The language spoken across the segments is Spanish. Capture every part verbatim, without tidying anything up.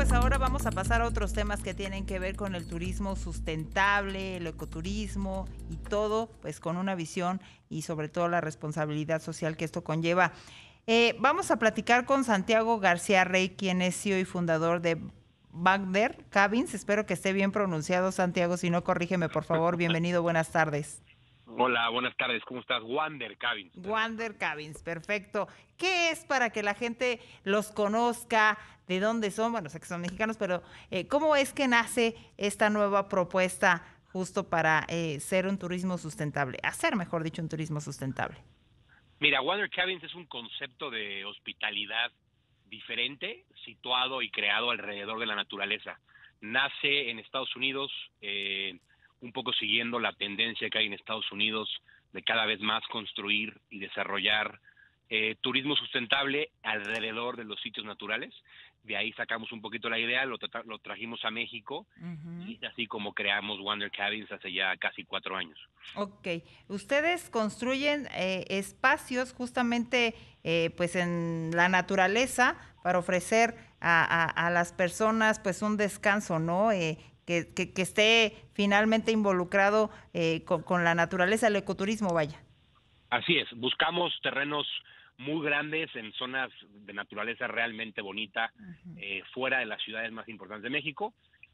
pues ahora vamos a pasar a otros temas que tienen que ver con el turismo sustentable, el ecoturismo y todo, pues con una visión y sobre todo la responsabilidad social que esto conlleva. Eh, vamos a platicar con Santiago García Rey, quien es C E O y fundador de Wander Cabins. Espero que esté bien pronunciado, Santiago. Si no, corrígeme, por favor. Bienvenido, buenas tardes. Hola, buenas tardes, ¿cómo estás? Wander Cabins. Wander Cabins, perfecto. ¿Qué es para que la gente los conozca? ¿De dónde son? Bueno, sé que son mexicanos, pero eh, ¿cómo es que nace esta nueva propuesta justo para eh, ser un turismo sustentable? Hacer, mejor dicho, un turismo sustentable. Mira, Wander Cabins es un concepto de hospitalidad diferente, situado y creado alrededor de la naturaleza. Nace en Estados Unidos, eh, un poco siguiendo la tendencia que hay en Estados Unidos de cada vez más construir y desarrollar eh, turismo sustentable alrededor de los sitios naturales. De ahí sacamos un poquito la idea, lo, tra lo trajimos a México uh-huh. y es así como creamos Wander Cabins hace ya casi cuatro años. Ok, ustedes construyen eh, espacios justamente eh, pues en la naturaleza para ofrecer a, a, a las personas pues un descanso, ¿no? Eh, que, que, que esté finalmente involucrado eh, con, con la naturaleza, el ecoturismo, vaya. Así es, buscamos terrenos muy grandes en zonas de naturaleza realmente bonita, uh-huh. eh, fuera de las ciudades más importantes de México,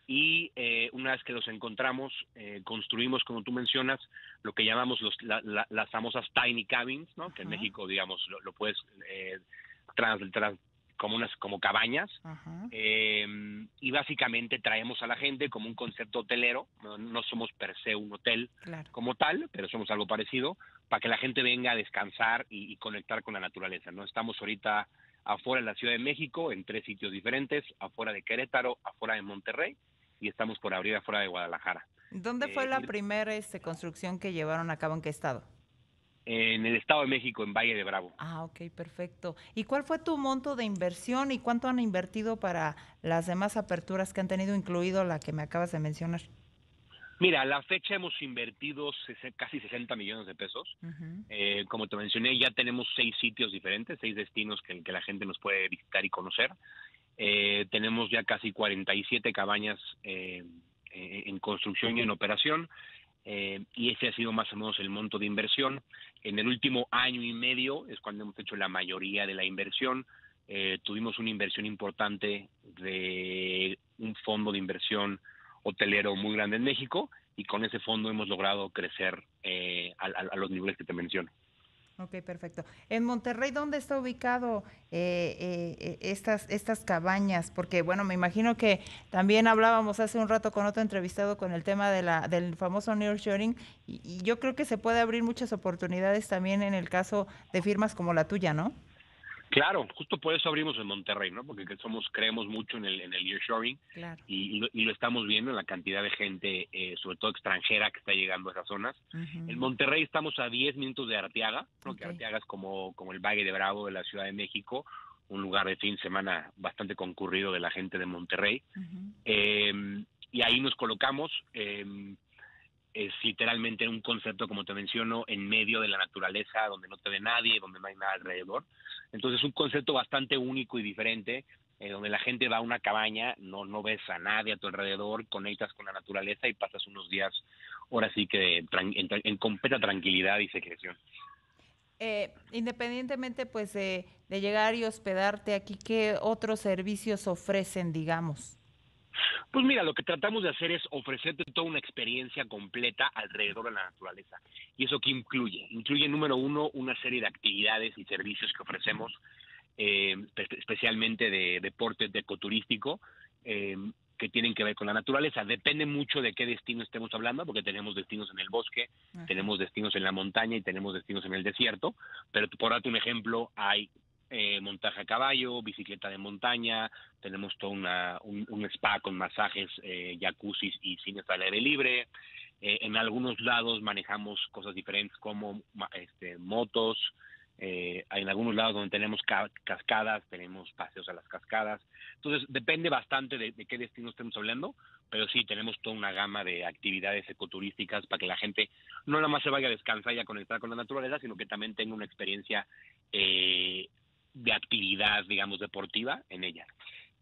y eh, una vez que los encontramos, eh, construimos, como tú mencionas, lo que llamamos los, la, la, las famosas tiny cabins, ¿no? Uh-huh. Que en México, digamos, lo, lo puedes eh, trans, trans, como unas como cabañas, uh-huh. eh, y básicamente traemos a la gente como un concepto hotelero. No, no somos per se un hotel claro. como tal, pero somos algo parecido, para que la gente venga a descansar y, y conectar con la naturaleza, ¿no? Estamos ahorita afuera de la Ciudad de México, en tres sitios diferentes, afuera de Querétaro, afuera de Monterrey, y estamos por abrir afuera de Guadalajara. ¿Dónde fue eh, la primera este, construcción que llevaron a cabo? ¿En qué estado? En el Estado de México, en Valle de Bravo. Ah, ok, perfecto. ¿Y cuál fue tu monto de inversión y cuánto han invertido para las demás aperturas que han tenido, incluido la que me acabas de mencionar? Mira, a la fecha hemos invertido casi sesenta millones de pesos. Uh-huh. Eh, como te mencioné, ya tenemos seis sitios diferentes, seis destinos que, que la gente nos puede visitar y conocer. Eh, tenemos ya casi cuarenta y siete cabañas eh, eh, en construcción y en operación. Eh, y ese ha sido más o menos el monto de inversión. En el último año y medio es cuando hemos hecho la mayoría de la inversión. Eh, tuvimos una inversión importante de un fondo de inversión hotelero muy grande en México, y con ese fondo hemos logrado crecer eh, a, a, a los niveles que te menciono. Ok, perfecto. En Monterrey, ¿dónde está ubicado eh, eh, estas, estas cabañas? Porque, bueno, me imagino que también hablábamos hace un rato con otro entrevistado con el tema de la, del famoso nearshoring, y, y yo creo que se puede abrir muchas oportunidades también en el caso de firmas como la tuya, ¿no? Claro, justo por eso abrimos en Monterrey, ¿no? Porque somos creemos mucho en el en el nearshoring, claro. y, y, lo, y lo estamos viendo en la cantidad de gente, eh, sobre todo extranjera, que está llegando a esas zonas. Uh-huh. En Monterrey estamos a diez minutos de Arteaga, ¿no? Okay. Que Arteaga es como, como el Valle de Bravo de la Ciudad de México, un lugar de fin de semana bastante concurrido de la gente de Monterrey. Uh-huh. eh, y ahí nos colocamos. Eh, es literalmente un concepto, como te menciono, en medio de la naturaleza, donde no te ve nadie, donde no hay nada alrededor. Entonces es un concepto bastante único y diferente, eh, donde la gente va a una cabaña, no, no ves a nadie a tu alrededor, conectas con la naturaleza y pasas unos días, ahora sí que en, en, en completa tranquilidad y secreción. Eh, independientemente pues de, de llegar y hospedarte aquí, ¿qué otros servicios ofrecen, digamos? Pues mira, lo que tratamos de hacer es ofrecerte toda una experiencia completa alrededor de la naturaleza. ¿Y eso qué incluye? Incluye, número uno, una serie de actividades y servicios que ofrecemos, eh, especialmente de deporte de ecoturístico, eh, que tienen que ver con la naturaleza. Depende mucho de qué destino estemos hablando, porque tenemos destinos en el bosque, ajá, tenemos destinos en la montaña y tenemos destinos en el desierto. Pero por darte un ejemplo, hay Eh, montaje a caballo, bicicleta de montaña, tenemos todo una, un, un spa con masajes, eh, jacuzzis y cines al aire libre. Eh, en algunos lados manejamos cosas diferentes como este, motos. Eh, en algunos lados donde tenemos ca cascadas, tenemos paseos a las cascadas. Entonces depende bastante de, de qué destino estemos hablando, pero sí tenemos toda una gama de actividades ecoturísticas para que la gente no nada más se vaya a descansar y a conectar con la naturaleza, sino que también tenga una experiencia eh, de actividad, digamos, deportiva en ella.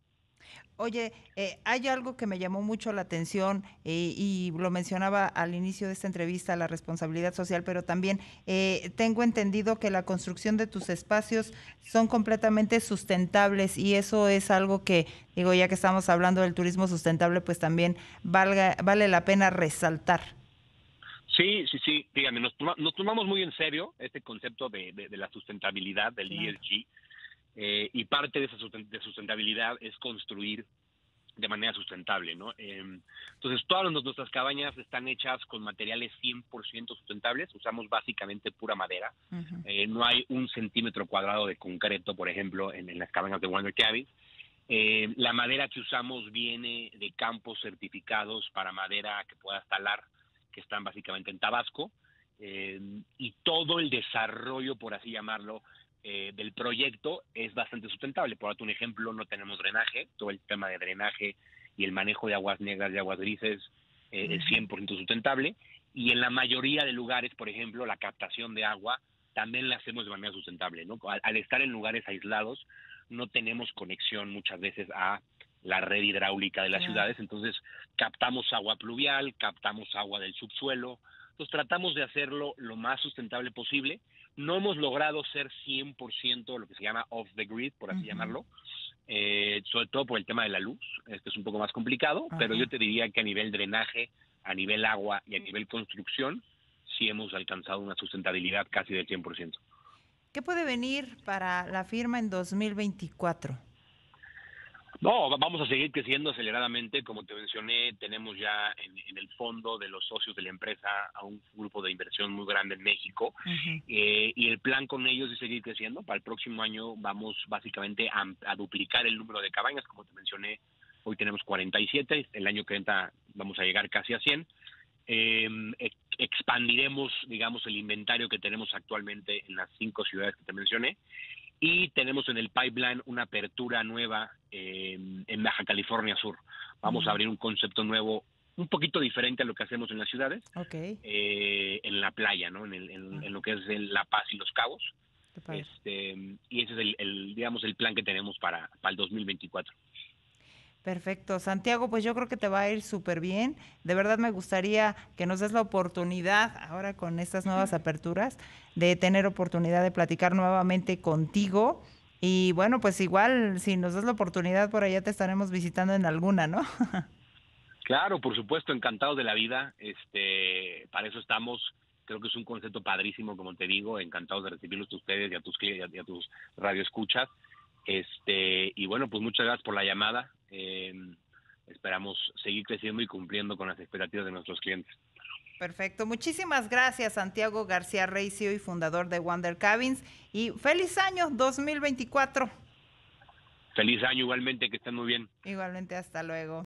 Oye, eh, hay algo que me llamó mucho la atención eh, y lo mencionaba al inicio de esta entrevista, la responsabilidad social, pero también eh, tengo entendido que la construcción de tus espacios son completamente sustentables y eso es algo que, digo, ya que estamos hablando del turismo sustentable, pues también valga, vale la pena resaltar. Sí, sí, sí, dígame, nos, toma- nos tomamos muy en serio este concepto de, de- de la sustentabilidad, del Claro. E S G, eh, y parte de esa susten- de sustentabilidad es construir de manera sustentable, ¿no? Eh, entonces, todas nos- nuestras cabañas están hechas con materiales cien por ciento sustentables, usamos básicamente pura madera, Ujú. eh, no hay un centímetro cuadrado de concreto, por ejemplo, en, en las cabañas de Wonder Cabins. Eh, la madera que usamos viene de campos certificados para madera que pueda talar, que están básicamente en Tabasco, eh, y todo el desarrollo, por así llamarlo, eh, del proyecto es bastante sustentable. Por darte un ejemplo, no tenemos drenaje, todo el tema de drenaje y el manejo de aguas negras y aguas grises eh, es Ujú. cien por ciento sustentable, y en la mayoría de lugares, por ejemplo, la captación de agua también la hacemos de manera sustentable, ¿no? Al, al estar en lugares aislados, no tenemos conexión muchas veces a la red hidráulica de las Claro. ciudades, entonces captamos agua pluvial, captamos agua del subsuelo, entonces tratamos de hacerlo lo más sustentable posible. No hemos logrado ser cien por ciento lo que se llama off the grid, por así Ujú. llamarlo, eh, sobre todo por el tema de la luz, este es un poco más complicado, pero yo Ajá. te diría que a nivel drenaje, a nivel agua y a nivel construcción, sí hemos alcanzado una sustentabilidad casi del cien por ciento. ¿Qué puede venir para la firma en dos mil veinticuatro? No, va- vamos a seguir creciendo aceleradamente. Como te mencioné, tenemos ya en, en el fondo de los socios de la empresa a un grupo de inversión muy grande en México, Ujú. eh, y el plan con ellos es seguir creciendo. Para el próximo año vamos básicamente a, a duplicar el número de cabañas. Como te mencioné, hoy tenemos cuarenta y siete, el año que entra vamos a llegar casi a cien. Eh, ex- expandiremos, digamos, el inventario que tenemos actualmente en las cinco ciudades que te mencioné, y tenemos en el pipeline una apertura nueva eh, en Baja California Sur. Vamos a Mm. abrir un concepto nuevo, un poquito diferente a lo que hacemos en las ciudades, Ok. eh, en la playa, ¿no? En, el- en- Ah, en lo que es el La Paz y Los Cabos. qué padre. Este, y ese es el, el, digamos, el plan que tenemos para, para el dos mil veinticuatro. Perfecto. Santiago, pues yo creo que te va a ir súper bien. De verdad me gustaría que nos des la oportunidad, ahora con estas nuevas aperturas, de tener oportunidad de platicar nuevamente contigo. Y bueno, pues igual, si nos das la oportunidad, por allá te estaremos visitando en alguna, ¿no? Claro, por supuesto, encantados de la vida. Este, para eso estamos. Creo que es un concepto padrísimo, como te digo, encantados de recibirlos a ustedes y a tus cli- y a tus radioescuchas. Este, y bueno, pues muchas gracias por la llamada. Eh, esperamos seguir creciendo y cumpliendo con las expectativas de nuestros clientes. Perfecto. Muchísimas gracias, Santiago García Rey, C E O y fundador de Wonder Cabins. Y feliz año dos mil veinticuatro. Feliz año igualmente, que estén muy bien. Igualmente, hasta luego.